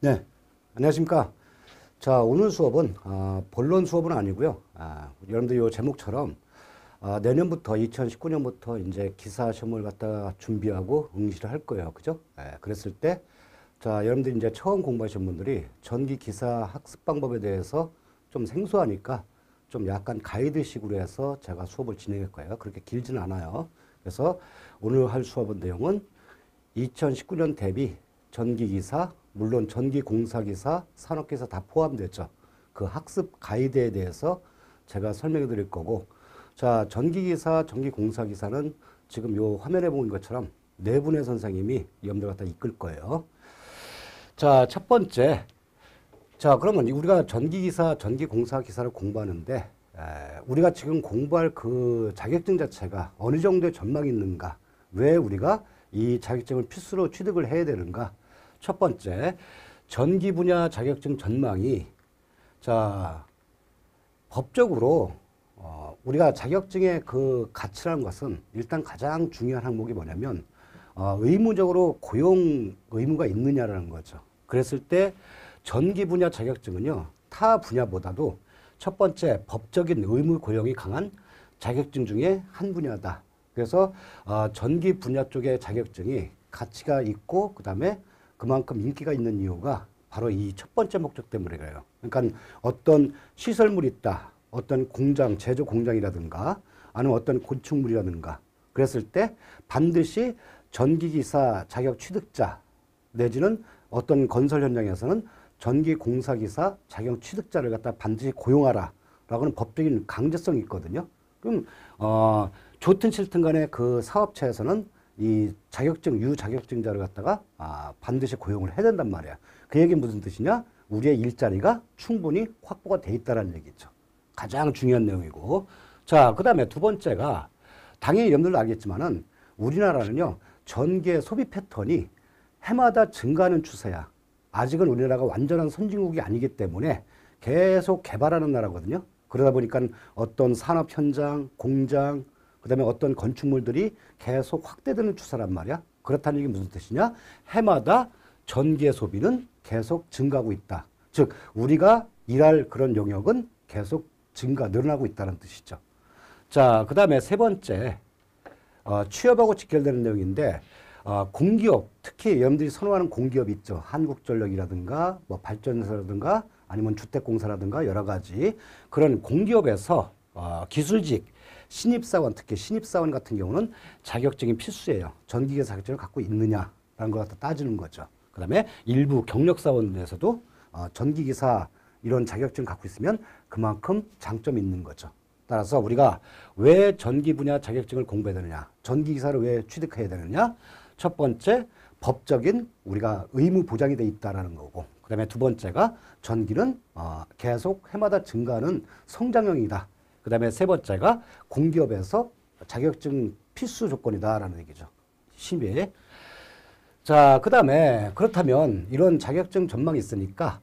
네, 안녕하십니까. 자, 오늘 수업은 본론 수업은 아니고요. 여러분들 이 제목처럼 내년부터 2019년부터 이제 기사 시험을 갖다 준비하고 응시를 할 거예요. 그죠? 그랬을 때, 자, 여러분들 이제 처음 공부하신 분들이 전기 기사 학습 방법에 대해서 좀 생소하니까 좀 약간 가이드식으로 해서 제가 수업을 진행할 거예요. 그렇게 길지는 않아요. 그래서 오늘 할 수업은 내용은 2019년 대비 전기기사, 물론 전기공사기사, 산업기사 다 포함되죠. 그 학습 가이드에 대해서 제가 설명해 드릴 거고, 자, 전기기사, 전기공사기사는 지금 요 화면에 보는 것처럼 네 분의 선생님이 여러분들 갖다 이끌 거예요. 자, 첫 번째. 자, 그러면 우리가 전기기사, 전기공사기사를 공부하는데, 우리가 지금 공부할 그 자격증 자체가 어느 정도의 전망이 있는가? 왜 우리가 이 자격증을 필수로 취득을 해야 되는가? 첫 번째, 전기 분야 자격증 전망이, 자, 법적으로, 우리가 자격증의 그 가치라는 것은 일단 가장 중요한 항목이 뭐냐면, 의무적으로 고용 의무가 있느냐라는 거죠. 그랬을 때 전기 분야 자격증은요, 타 분야보다도 첫 번째 법적인 의무 고용이 강한 자격증 중에 한 분야다. 그래서 전기 분야 쪽의 자격증이 가치가 있고 그다음에 그만큼 인기가 있는 이유가 바로 이 첫 번째 목적 때문에 그래요. 그러니까 어떤 시설물이 있다. 어떤 공장, 제조 공장이라든가 아니면 어떤 건축물이라든가 그랬을 때 반드시 전기기사 자격 취득자 내지는 어떤 건설 현장에서는 전기공사기사 자격 취득자를 갖다 반드시 고용하라 라고는 법적인 강제성이 있거든요. 그럼 좋든 싫든 간에 그 사업체에서는 이 자격증, 유자격증자를 갖다가 반드시 고용을 해야 된단 말이야. 그 얘기는 무슨 뜻이냐? 우리의 일자리가 충분히 확보가 돼 있다는 얘기죠. 가장 중요한 내용이고. 자, 그 다음에 두 번째가 당연히 여러분들도 알겠지만은 우리나라는요, 전기의 소비 패턴이 해마다 증가하는 추세야. 아직은 우리나라가 완전한 선진국이 아니기 때문에 계속 개발하는 나라거든요. 그러다 보니까 어떤 산업 현장, 공장, 그 다음에 어떤 건축물들이 계속 확대되는 추세란 말이야. 그렇다는 얘기 무슨 뜻이냐? 해마다 전기의 소비는 계속 증가하고 있다. 즉, 우리가 일할 그런 영역은 계속 늘어나고 있다는 뜻이죠. 자, 그 다음에 세 번째, 취업하고 직결되는 내용인데, 공기업, 특히 여러분들이 선호하는 공기업이 있죠. 한국전력이라든가, 뭐 발전소라든가, 아니면 주택공사라든가 여러 가지 그런 공기업에서 기술직, 신입사원, 특히 신입사원 같은 경우는 자격증이 필수예요. 전기기사 자격증을 갖고 있느냐라는 걸 갖다 따지는 거죠. 그 다음에 일부 경력사원에서도 전기기사 이런 자격증을 갖고 있으면 그만큼 장점이 있는 거죠. 따라서 우리가 왜 전기 분야 자격증을 공부해야 되느냐, 전기기사를 왜 취득해야 되느냐, 첫 번째, 법적인 우리가 의무 보장이 돼 있다라는 거고, 그 다음에 두 번째가 전기는 계속 해마다 증가하는 성장형이다. 그 다음에 세 번째가 공기업에서 자격증 필수 조건이다라는 얘기죠. 심의. 자, 그 다음에 그렇다면 이런 자격증 전망이 있으니까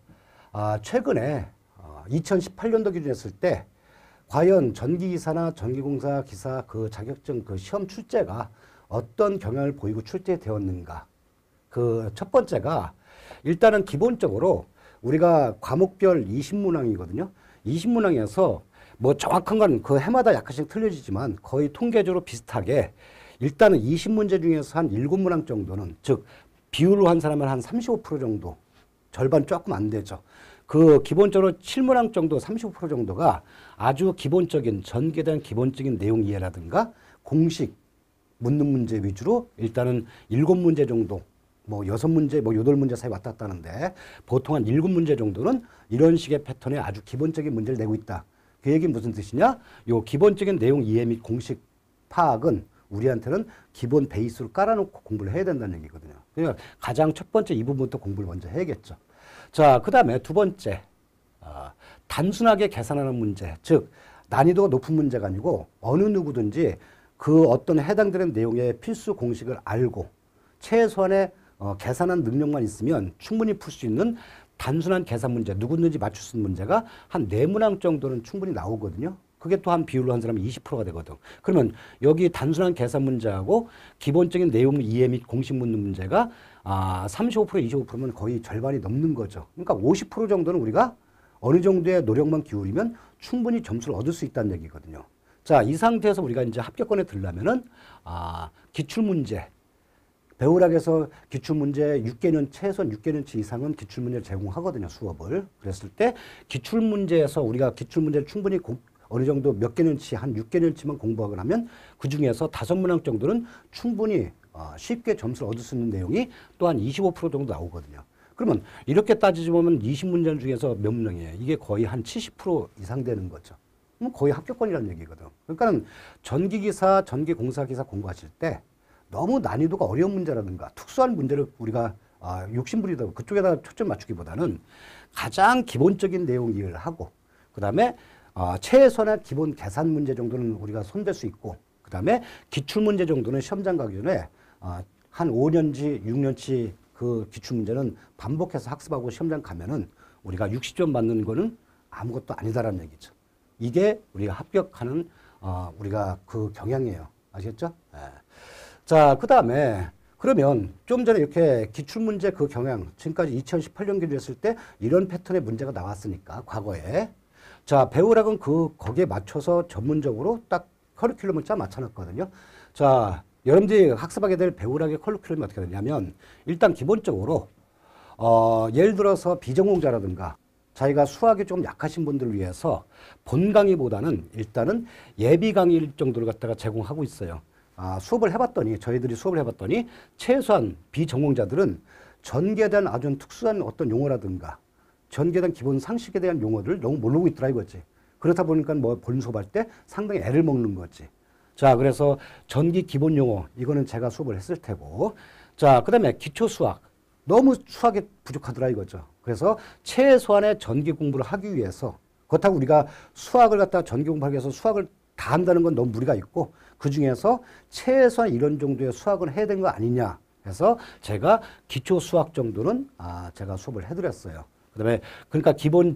최근에 2018년도 기준 했을 때 과연 전기기사나 전기공사 기사 그 자격증 그 시험 출제가 어떤 경향을 보이고 출제되었는가. 그 첫 번째가 일단은 기본적으로 우리가 과목별 20문항이거든요. 20문항에서 뭐 정확한 건 그 해마다 약간씩 틀려지지만 거의 통계적으로 비슷하게 일단은 20문제 중에서 한 7문항 정도는, 즉 비율로 한 사람은 한 35% 정도, 절반 조금 안 되죠. 그 기본적으로 7문항 정도, 35% 정도가 아주 기본적인 전기에 대한 기본적인 내용 이해라든가 공식 묻는 문제 위주로 일단은 7문제 정도, 뭐 6문제, 뭐 8문제 사이 왔다 갔다 하는데 보통 한 7문제 정도는 이런 식의 패턴의 아주 기본적인 문제를 내고 있다. 그 얘기는 무슨 뜻이냐? 요 기본적인 내용 이해 및 공식 파악은 우리한테는 기본 베이스로 깔아놓고 공부를 해야 된다는 얘기거든요. 그러니까 가장 첫 번째 이 부분부터 공부를 먼저 해야겠죠. 자, 그 다음에 두 번째, 단순하게 계산하는 문제, 즉 난이도가 높은 문제가 아니고 어느 누구든지 그 어떤 해당되는 내용의 필수 공식을 알고 최소한의 계산한 능력만 있으면 충분히 풀 수 있는 단순한 계산 문제, 누구든지 맞출 수 있는 문제가 한 4문항 정도는 충분히 나오거든요. 그게 또 한 비율로 한 사람은 20%가 되거든. 그러면 여기 단순한 계산 문제하고 기본적인 내용 이해 및 공식 묻는 문제가 35%, 25%면 거의 절반이 넘는 거죠. 그러니까 50% 정도는 우리가 어느 정도의 노력만 기울이면 충분히 점수를 얻을 수 있다는 얘기거든요. 자, 이 상태에서 우리가 이제 합격권에 들려면은 기출문제, 배우락에서 기출문제 6개년, 최소한 6개년치 이상은 기출문제를 제공하거든요, 수업을. 그랬을 때 기출문제에서 우리가 기출문제를 충분히 어느 정도 몇 개년치, 한 6개년치만 공부하거나 하면 그 중에서 5문항 정도는 충분히 쉽게 점수를 얻을 수 있는 내용이 또한 25% 정도 나오거든요. 그러면 이렇게 따지면 20문제 중에서 몇 문항이에요? 이게 거의 한 70% 이상 되는 거죠. 거의 합격권이라는 얘기거든. 그러니까 전기기사, 전기공사기사 공부하실 때 너무 난이도가 어려운 문제라든가 특수한 문제를 우리가 욕심부리다 그쪽에다 초점 맞추기보다는 가장 기본적인 내용 이해를 하고 그 다음에 최소한의 기본 계산 문제 정도는 우리가 손댈 수 있고 그 다음에 기출문제 정도는 시험장 가기 전에 한 5년치, 6년치 그 기출문제는 반복해서 학습하고 시험장 가면은 우리가 60점 받는 거는 아무것도 아니다라는 얘기죠. 이게 우리가 합격하는 우리가 그 경향이에요. 아시겠죠? 네. 자, 그 다음에 그러면 좀 전에 이렇게 기출문제 그 경향 지금까지 2018년 기준으로 했을 때 이런 패턴의 문제가 나왔으니까 과거에 자, 배우락은 거기에 맞춰서 전문적으로 딱 커리큘럼을 짜 맞춰놨거든요. 자, 여러분들이 학습하게 될 배우락의 커리큘럼이 어떻게 되냐면 일단 기본적으로 예를 들어서 비전공자라든가 자기가 수학이 좀 약하신 분들을 위해서 본 강의보다는 일단은 예비 강의 정도를 갖다가 제공하고 있어요. 저희들이 수업을 해봤더니 최소한 비전공자들은 전기에 대한 아주 특수한 어떤 용어라든가 전기에 대한 기본 상식에 대한 용어를 너무 모르고 있더라 이거지. 그렇다 보니까 본 수업할 때 상당히 애를 먹는 거지. 자, 그래서 전기 기본 용어 이거는 제가 수업을 했을 테고 자, 그 다음에 기초 수학 너무 수학이 부족하더라 이거죠. 그래서 최소한의 전기 공부를 하기 위해서 그렇다고 우리가 수학을 갖다가 전기 공부하기 위해서 수학을 다 한다는 건 너무 무리가 있고 그 중에서 최소한 이런 정도의 수학을 해야 되는 거 아니냐 해서 제가 기초 수학 정도는 제가 수업을 해드렸어요. 그다음에 그러니까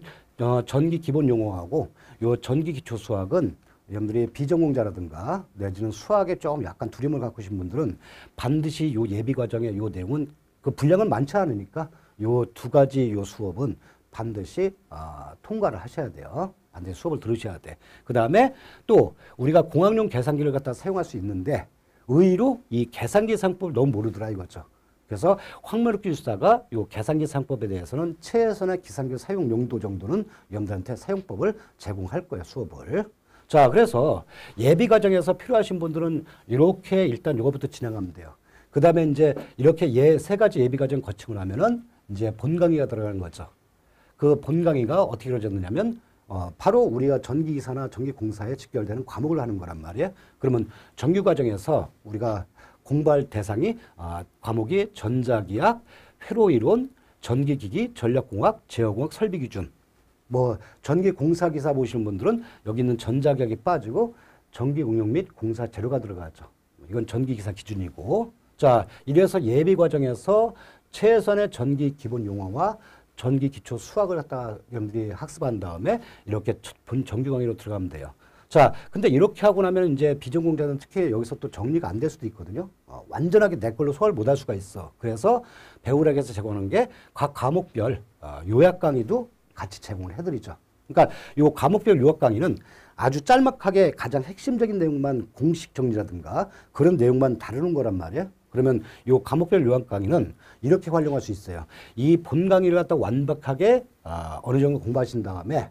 전기 기본 용어하고 요 전기 기초 수학은 여러분들이 비전공자라든가 내지는 수학에 좀 약간 두려움을 갖고 계신 분들은 반드시 요 예비 과정의 요 내용은 그 분량은 많지 않으니까 요 두 가지 요 수업은 반드시 통과를 하셔야 돼요. 반드시 수업을 들으셔야 돼. 그 다음에 또 우리가 공학용 계산기를 갖다 사용할 수 있는데 의의로 이 계산기 사용법을 너무 모르더라 이거죠. 그래서 황머력 기술사가 이 계산기 사용법에 대해서는 최선의 계산기 사용 용도 정도는 여러분들한테 사용법을 제공할 거예요, 수업을. 자, 그래서 예비 과정에서 필요하신 분들은 이렇게 일단 이거부터 진행하면 돼요. 그 다음에 이제 이렇게 세 가지 예비 과정 거치고 나면은 이제 본 강의가 들어가는 거죠. 그 본 강의가 어떻게 이루어졌느냐면 바로 우리가 전기기사나 전기공사에 직결되는 과목을 하는 거란 말이에요. 그러면 정규 과정에서 우리가 공부할 대상이 과목이 전자기학, 회로이론, 전기기기, 전력공학, 제어공학, 설비기준. 뭐 전기공사기사 보시는 분들은 여기 있는 전자기학이 빠지고 전기공용 및 공사 재료가 들어가죠. 이건 전기기사 기준이고 자 이래서 예비 과정에서 최선의 전기 기본 용어와 전기 기초 수학을 갖다가 여러분들이 학습한 다음에 이렇게 본 정규 강의로 들어가면 돼요. 자, 근데 이렇게 하고 나면 이제 비전공자는 특히 여기서 또 정리가 안 될 수도 있거든요. 완전하게 내 걸로 소화를 못 할 수가 있어. 그래서 배우락에서 제공하는 게 각 과목별 요약 강의도 같이 제공을 해드리죠. 그러니까 요 과목별 요약 강의는 아주 짤막하게 가장 핵심적인 내용만 공식 정리라든가 그런 내용만 다루는 거란 말이에요. 그러면 요 과목별 요약 강의는 이렇게 활용할 수 있어요. 이 본 강의를 갖다 완벽하게 어느 정도 공부하신 다음에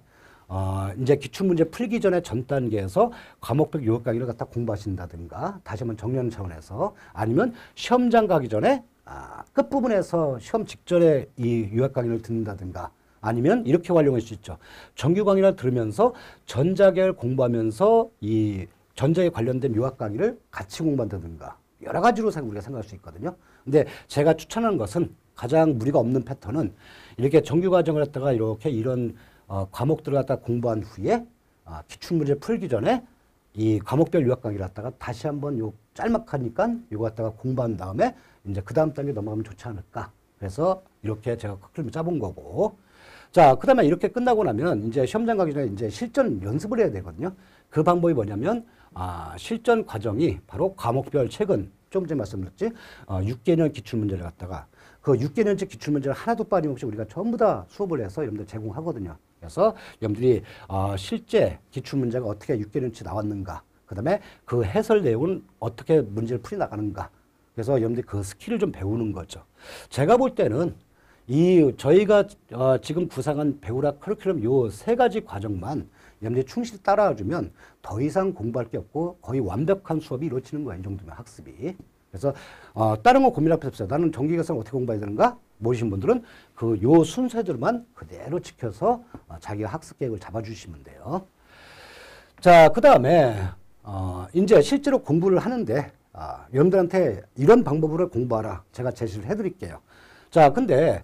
이제 기출문제 풀기 전에 전 단계에서 과목별 요약 강의를 갖다 공부하신다든가 다시 한번 정리하는 차원에서 아니면 시험장 가기 전에 끝부분에서 시험 직전에 이 요약 강의를 듣는다든가 아니면 이렇게 활용할 수 있죠. 정규 강의를 들으면서 전자계를 공부하면서 이 전자에 관련된 요약 강의를 같이 공부한다든가 여러 가지로 우리가 생각할 수 있거든요. 근데 제가 추천하는 것은 가장 무리가 없는 패턴은 이렇게 정규 과정을 갖다가 이렇게 이런 과목들을 갖다가 공부한 후에 기출문제 풀기 전에 이 과목별 요약 강의를 갖다가 다시 한번 요 짤막하니까 이거 갖다가 공부한 다음에 이제 그 다음 단계 넘어가면 좋지 않을까. 그래서 이렇게 제가 커플을 짜본 거고. 자, 그 다음에 이렇게 끝나고 나면 이제 시험장 가기 전에 이제 실전 연습을 해야 되거든요. 그 방법이 뭐냐면, 실전 과정이 바로 과목별 최근, 좀 전에 말씀드렸지, 6개년 기출문제를 갖다가 그 6개년째 기출문제를 하나도 빠짐없이 우리가 전부 다 수업을 해서 여러분들 제공하거든요. 그래서 여러분들이 실제 기출문제가 어떻게 6개년치 나왔는가, 그 다음에 그 해설 내용은 어떻게 문제를 풀어나가는가, 그래서 여러분들이 그 스킬을 좀 배우는 거죠. 제가 볼 때는 저희가 지금 구상한 배우라 커리큘럼 요 세 가지 과정만 여러분들이 충실히 따라와주면 더 이상 공부할 게 없고 거의 완벽한 수업이 이루어지는 거예요. 이 정도면 학습이. 그래서 다른 거 고민할 필요 없어요. 나는 전기계산 어떻게 공부해야 되는가? 모르신 분들은 요 순서들만 그대로 지켜서 자기가 학습 계획을 잡아주시면 돼요. 자, 그 다음에 이제 실제로 공부를 하는데 여러분들한테 이런 방법으로 공부하라. 제가 제시를 해드릴게요. 자, 근데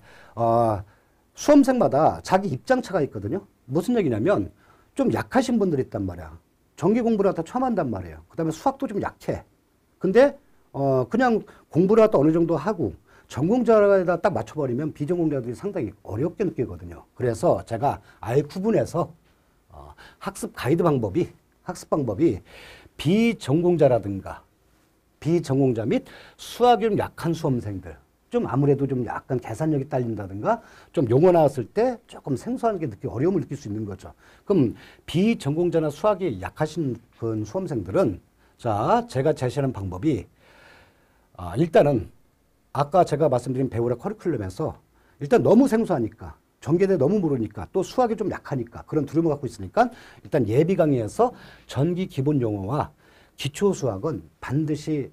수험생마다 자기 입장차가 있거든요. 무슨 얘기냐면 좀 약하신 분들이 있단 말이야. 전기 공부를 갖다 처음 한단 말이에요. 그 다음에 수학도 좀 약해. 근데 그냥 공부를 갖다 어느 정도 하고 전공자에다 딱 맞춰버리면 비전공자들이 상당히 어렵게 느끼거든요. 그래서 제가 아예 구분해서 학습 방법이 비전공자라든가 비전공자 및 수학이 좀 약한 수험생들, 좀 아무래도 좀 약간 계산력이 딸린다든가 좀 용어 나왔을 때 조금 생소하게 어려움을 느낄 수 있는 거죠. 그럼 비전공자나 수학이 약하신 그 수험생들은 자, 제가 제시하는 방법이 일단은 아까 제가 말씀드린 배우라 커리큘럼에서 일단 너무 생소하니까 전개대 너무 모르니까 또 수학이 좀 약하니까 그런 두려움을 갖고 있으니까 일단 예비 강의에서 전기 기본 용어와 기초 수학은 반드시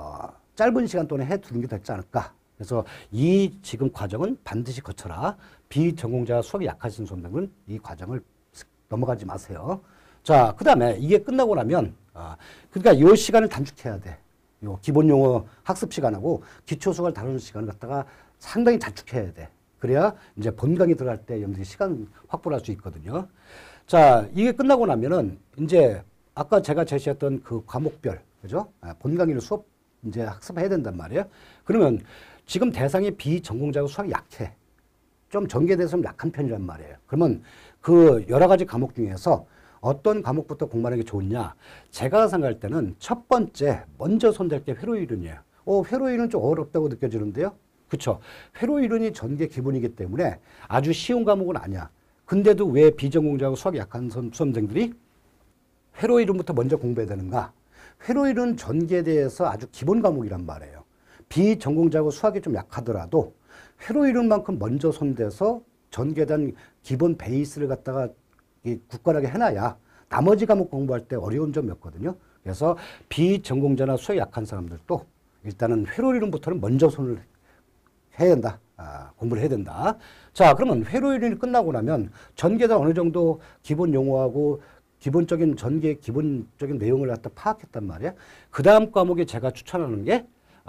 짧은 시간 동안에 해두는 게 낫지 않을까. 그래서 이 지금 과정은 반드시 거쳐라. 비전공자 수학이 약하신 수험생은 이 과정을 넘어가지 마세요. 자, 그 다음에 이게 끝나고 나면 그러니까 이 시간을 단축해야 돼. 요 기본 용어 학습 시간하고 기초 수학을 다루는 시간을 갖다가 상당히 단축해야 돼. 그래야 이제 본 강의 들어갈 때 여러분들이 시간 확보를 할 수 있거든요. 자, 이게 끝나고 나면은 이제 아까 제가 제시했던 그 과목별, 그죠? 본 강의를 수업 이제 학습해야 된단 말이에요. 그러면 지금 대상이 비전공자고 수학이 약해. 좀 전개돼서 좀 약한 편이란 말이에요. 그러면 그 여러 가지 과목 중에서 어떤 과목부터 공부하는 게 좋냐? 제가 생각할 때는 첫 번째 먼저 손댈 게 회로 이론이에요. 회로 이론 좀 어렵다고 느껴지는데요. 그렇죠? 회로 이론이 전개 기본이기 때문에 아주 쉬운 과목은 아니야. 근데도 왜 비전공자하고 수학이 약한 수험생들이 회로 이론부터 먼저 공부해야 되는가? 회로 이론 전개에 대해서 아주 기본 과목이란 말이에요. 비전공자하고 수학이 좀 약하더라도 회로 이론만큼 먼저 손대서 전개에 대한 기본 베이스를 갖다가 굳건하게 해놔야 나머지 과목 공부할 때 어려운 점이 없거든요. 그래서 비전공자나 수학이 약한 사람들도 일단은 회로 이론부터는 먼저 손을 해야 된다. 공부를 해야 된다. 자, 그러면 회로 이론이 끝나고 나면 전개가 어느 정도 기본 용어하고 기본적인 전개 기본적인 내용을 갖다 파악했단 말이야. 그 다음 과목에 제가 추천하는 게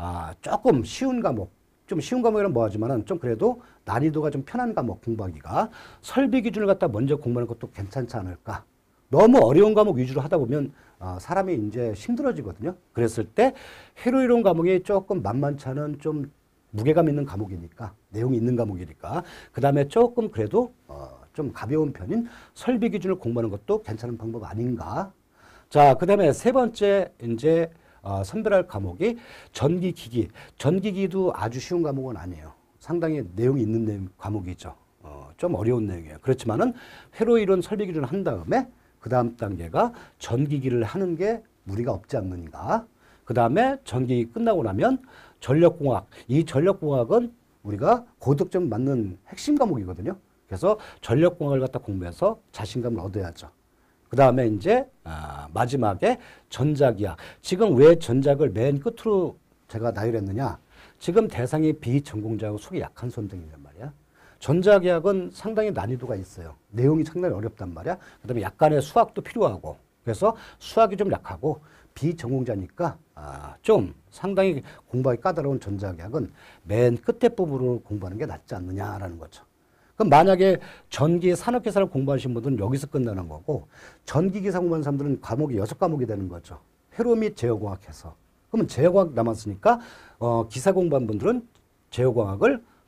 조금 쉬운 과목. 좀 쉬운 과목이란 뭐하지만은 좀 그래도 난이도가 좀 편한 과목 공부하기가 설비 기준을 갖다 먼저 공부하는 것도 괜찮지 않을까. 너무 어려운 과목 위주로 하다 보면 사람이 이제 힘들어지거든요. 그랬을 때 회로 이론 과목이 조금 만만치 않은 좀 무게감 있는 과목이니까 내용이 있는 과목이니까 그 다음에 조금 그래도 좀 가벼운 편인 설비 기준을 공부하는 것도 괜찮은 방법 아닌가. 자, 그 다음에 세 번째 이제 선별할 과목이 전기기기. 전기기도 아주 쉬운 과목은 아니에요. 상당히 내용이 있는 과목이죠. 좀 어려운 내용이에요. 그렇지만은 회로 이론 설비 기준을 한 다음에 그 다음 단계가 전기기를 하는 게 무리가 없지 않는가. 그 다음에 전기기 끝나고 나면 전력공학. 이 전력공학은 우리가 고득점 맞는 핵심 과목이거든요. 그래서 전력공학을 갖다 공부해서 자신감을 얻어야죠. 그 다음에 이제 마지막에 전자기학. 지금 왜 전작을 맨 끝으로 제가 나열했느냐. 지금 대상이 비전공자하고 수학이 약한 수험생이란 말이야. 전자기학은 상당히 난이도가 있어요. 내용이 상당히 어렵단 말이야. 그 다음에 약간의 수학도 필요하고. 그래서 수학이 좀 약하고 비전공자니까 좀 상당히 공부하기 까다로운 전자기학은 맨 끝에 부분으로 공부하는 게 낫지 않느냐라는 거죠. 그럼 만약에 전기 산업계산을 공부하신 분들은 여기서 끝나는 거고 전기기사 공부하는 사람들은 과목이 6과목이 되는 거죠. 회로 및 제어공학해서. 그러면 제어공학 남았으니까 기사 공부한 분들은 제어공학을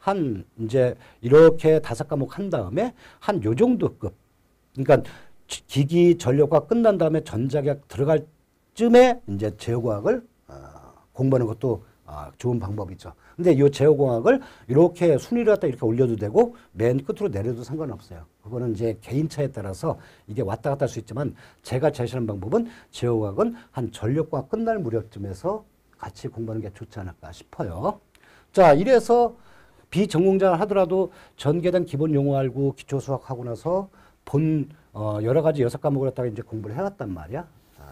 한 이제 이렇게 5과목 한 다음에 한 요 정도급. 그러니까 기기 전력과학 끝난 다음에 전자기학 들어갈 쯤에 이제 제어과학을 공부하는 것도 좋은 방법이죠. 근데 이 제어공학을 이렇게 순위를 갖다 이렇게 올려도 되고 맨 끝으로 내려도 상관없어요. 그거는 이제 개인차에 따라서 이게 왔다 갔다 할 수 있지만 제가 제시하는 방법은 제어공학은 한 전력과학 끝날 무렵쯤에서 같이 공부하는 게 좋지 않을까 싶어요. 자, 이래서 비전공자 하더라도 전개에 대한 기본 용어 알고 기초 수학 하고 나서 여러 가지 6과목을 갖다가 이제 공부를 해왔단 말이야.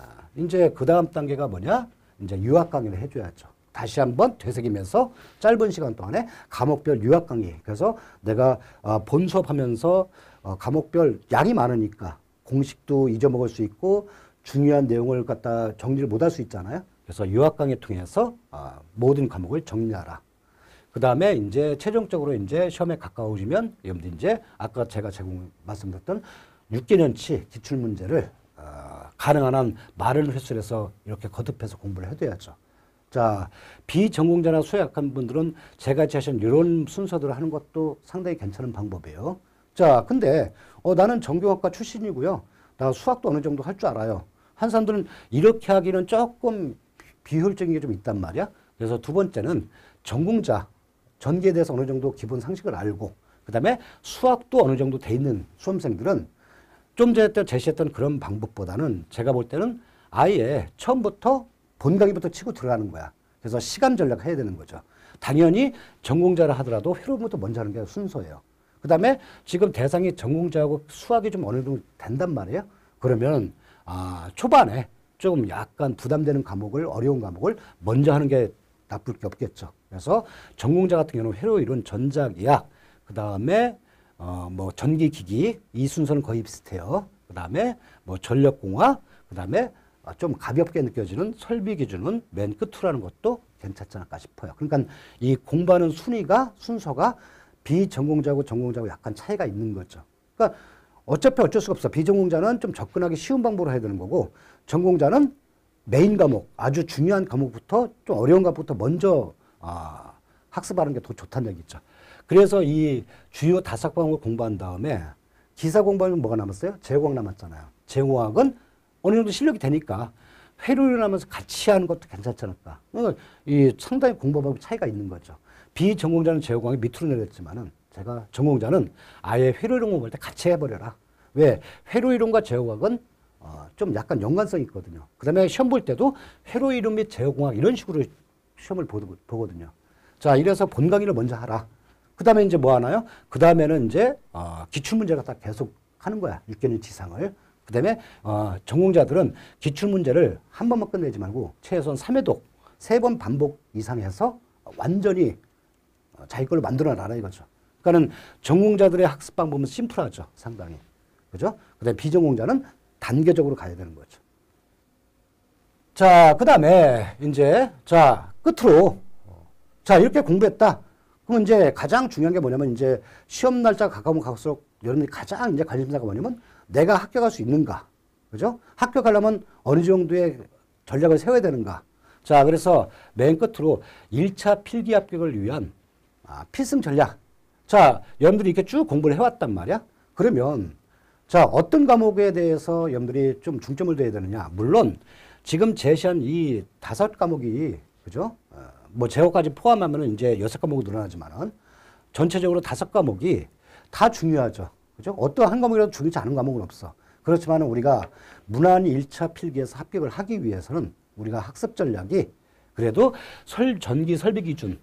이제 그 다음 단계가 뭐냐? 이제 유학 강의를 해줘야죠. 다시 한번 되새기면서 짧은 시간 동안에 과목별 유학 강의. 그래서 내가 본 수업하면서 과목별 양이 많으니까 공식도 잊어먹을 수 있고 중요한 내용을 갖다 정리를 못할 수 있잖아요. 그래서 유학 강의 통해서 모든 과목을 정리하라. 그 다음에 이제 최종적으로 이제 시험에 가까워지면 여러분들 이제 아까 제가 말씀드렸던 6개년치 기출 문제를 가능한 한 마른 횟수에서 이렇게 거듭해서 공부를 해둬야죠. 자, 비전공자나 수학 약한 분들은 제가 제시한 이런 순서대로 하는 것도 상당히 괜찮은 방법이에요. 자, 근데 나는 정경학과 출신이고요. 나 수학도 어느 정도 할 줄 알아요. 한 사람들은 이렇게 하기는 조금 비효율적인 게 좀 있단 말이야. 그래서 두 번째는 전공자, 전기에 대해서 어느 정도 기본 상식을 알고 그 다음에 수학도 어느 정도 돼 있는 수험생들은 좀 전에 제시했던 그런 방법보다는 제가 볼 때는 아예 처음부터 본 강의부터 치고 들어가는 거야. 그래서 시간 전략 해야 되는 거죠. 당연히 전공자를 하더라도 회로부터 먼저 하는 게 순서예요. 그 다음에 지금 대상이 전공자하고 수학이 좀 어느 정도 된단 말이에요. 그러면 초반에 좀 약간 부담되는 과목을 어려운 과목을 먼저 하는 게 나쁠 게 없겠죠. 그래서 전공자 같은 경우는 회로 이론, 전자기학, 그 다음에 뭐 전기기기 이 순서는 거의 비슷해요. 그 다음에 뭐 전력공학, 그 다음에 좀 가볍게 느껴지는 설비 기준은 맨 끝으로 하는 것도 괜찮지 않을까 싶어요. 그러니까 이 공부하는 순서가 비전공자하고 전공자하고 약간 차이가 있는 거죠. 그러니까 어차피 어쩔 수가 없어. 비전공자는 좀 접근하기 쉬운 방법으로 해야 되는 거고 전공자는 메인 과목, 아주 중요한 과목부터 좀 어려운 과목부터 먼저 학습하는 게 더 좋다는 얘기죠. 그래서 이 주요 5과목을 공부한 다음에 기사 공부하면 뭐가 남았어요? 제공학 남았잖아요. 제공학은 어느 정도 실력이 되니까 회로를 하면서 같이 하는 것도 괜찮지 않을까. 그러니까 이 상당히 공부하고 차이가 있는 거죠. 비전공자는 제공학이 밑으로 내렸지만은 제가 전공자는 아예 회로이론 공부할 때 같이 해버려라. 왜? 회로이론과 제공학은 좀 약간 연관성이 있거든요. 그 다음에 시험 볼 때도 회로이론 및 제공학 이런 식으로 시험을 보거든요. 자, 이래서 본 강의를 먼저 하라. 그 다음에 이제 뭐 하나요? 그 다음에는 이제 기출문제를 다 계속 하는 거야. 6개년 지상을. 그 다음에 전공자들은 기출문제를 한 번만 끝내지 말고 최소한 3회독, 3번 반복 이상 해서 완전히 자기 걸로 만들어놔라 이거죠. 그러니까는 전공자들의 학습 방법은 심플하죠. 상당히. 그죠? 그 다음에 비전공자는 단계적으로 가야 되는 거죠. 자, 그 다음에 이제 끝으로 이렇게 공부했다. 그럼 이제 가장 중요한 게 뭐냐면 이제 시험 날짜가 가까우면 갈수록 여러분들이 가장 이제 관심사가 뭐냐면 내가 합격할 수 있는가. 그죠? 합격하려면 어느 정도의 전략을 세워야 되는가. 자, 그래서 맨 끝으로 1차 필기 합격을 위한 필승 전략. 자, 여러분들이 이렇게 쭉 공부를 해왔단 말이야. 그러면 어떤 과목에 대해서 여러분들이 좀 중점을 둬야 되느냐. 물론 지금 제시한 이 5과목이 그죠? 뭐 제어까지 포함하면 이제 6과목이 늘어나지만은 전체적으로 5과목이 다 중요하죠. 그죠? 어떤 한 과목이라도 중요하지 않은 과목은 없어. 그렇지만 우리가 무난히 1차 필기에서 합격을 하기 위해서는 우리가 학습 전략이 그래도 전기 설비 기준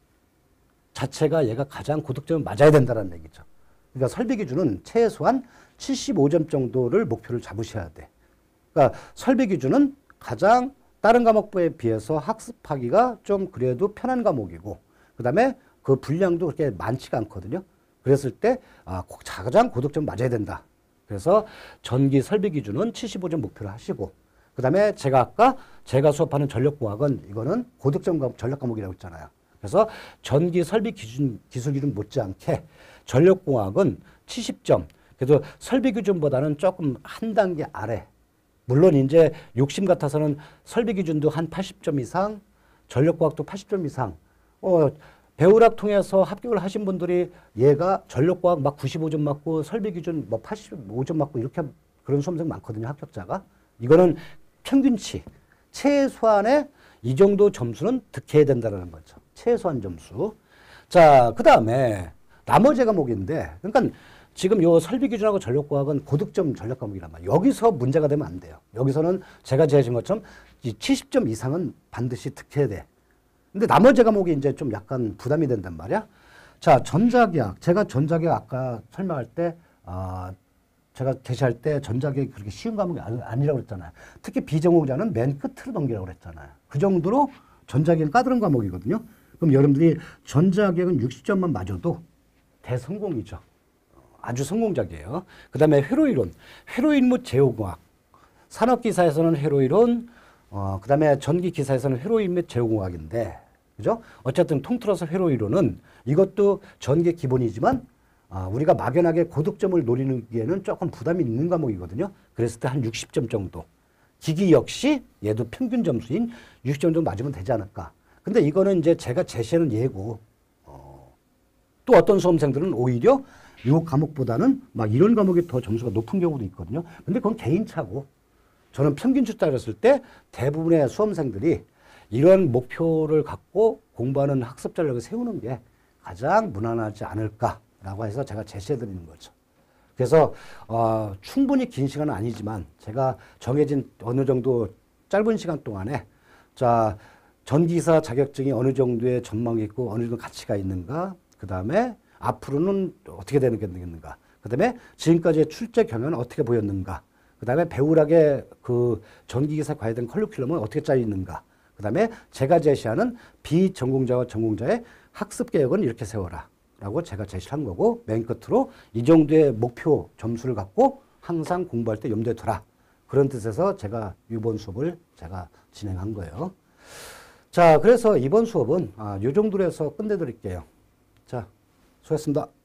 자체가 얘가 가장 고득점을 맞아야 된다는 얘기죠. 그러니까 설비 기준은 최소한 75점 정도를 목표를 잡으셔야 돼. 그러니까 설비 기준은 가장 다른 과목부에 비해서 학습하기가 좀 그래도 편한 과목이고 그 다음에 그 분량도 그렇게 많지가 않거든요. 그랬을 때 가장 고득점 맞아야 된다. 그래서 전기 설비 기준은 75점 목표를 하시고 그 다음에 제가 수업하는 전력공학은 이거는 고득점 전략 과목이라고 했잖아요. 그래서 전기 설비 기술 기준 못지않게 전력공학은 70점. 그래서 설비 기준보다는 조금 한 단계 아래. 물론 이제 욕심 같아서는 설비 기준도 한 80점 이상, 전력공학도 80점 이상, 배우락 통해서 합격을 하신 분들이 얘가 전력과학 막 95점 맞고 설비 기준 뭐 85점 맞고 이렇게 그런 수험생 많거든요. 합격자가. 이거는 평균치. 최소한의 이 정도 점수는 득해야 된다는 거죠. 최소한 점수. 자, 그 다음에 나머지 과목인데, 그러니까 지금 요 설비 기준하고 전력과학은 고득점 전력 과목이란 말이에요. 여기서 문제가 되면 안 돼요. 여기서는 제가 제시한 것처럼 70점 이상은 반드시 득해야 돼. 근데 나머지 과목이 이제 좀 약간 부담이 된단 말이야. 자, 전자기학. 제가 전자기학 아까 설명할 때, 제가 제시할 때 전자기학이 그렇게 쉬운 과목이 아니라고 그랬잖아요. 특히 비전공자는 맨 끝으로 넘기라고 그랬잖아요. 그 정도로 전자기학은 까다로운 과목이거든요. 그럼 여러분들이 전자기학은 60점만 맞아도 대성공이죠. 아주 성공적이에요. 그 다음에 회로이론. 회로인 및 제어공학. 산업기사에서는 회로이론, 그 다음에 전기기사에서는 회로인 및 제어공학인데, 그죠? 어쨌든 통틀어서 회로이론은 이것도 전기 기본이지만, 우리가 막연하게 고득점을 노리기에는 조금 부담이 있는 과목이거든요. 그랬을 때 한 60점 정도. 기기 역시 얘도 평균 점수인 60점 정도 맞으면 되지 않을까. 근데 이거는 이제 제가 제시하는 예고. 또 어떤 수험생들은 오히려 이 과목보다는 막 이런 과목이 더 점수가 높은 경우도 있거든요. 근데 그건 개인차고. 저는 평균치 따졌을 때 대부분의 수험생들이 이런 목표를 갖고 공부하는 학습 전략을 세우는 게 가장 무난하지 않을까라고 해서 제가 제시해드리는 거죠. 그래서 충분히 긴 시간은 아니지만 제가 정해진 어느 정도 짧은 시간 동안에 자 전기사 자격증이 어느 정도의 전망이 있고 어느 정도 가치가 있는가, 그 다음에 앞으로는 어떻게 되겠는가, 그 다음에 지금까지의 출제 경영은 어떻게 보였는가, 그 다음에 배우락의 그 전기기사 관련된 커리큘럼은 어떻게 짜여 있는가, 그 다음에 제가 제시하는 비전공자와 전공자의 학습 계획은 이렇게 세워라 라고 제가 제시를 한 거고, 맨 끝으로 이 정도의 목표 점수를 갖고 항상 공부할 때 염두에 둬라, 그런 뜻에서 제가 이번 수업을 제가 진행한 거예요. 자, 그래서 이번 수업은 이 정도로 해서 끝내드릴게요. 자, 수고했습니다.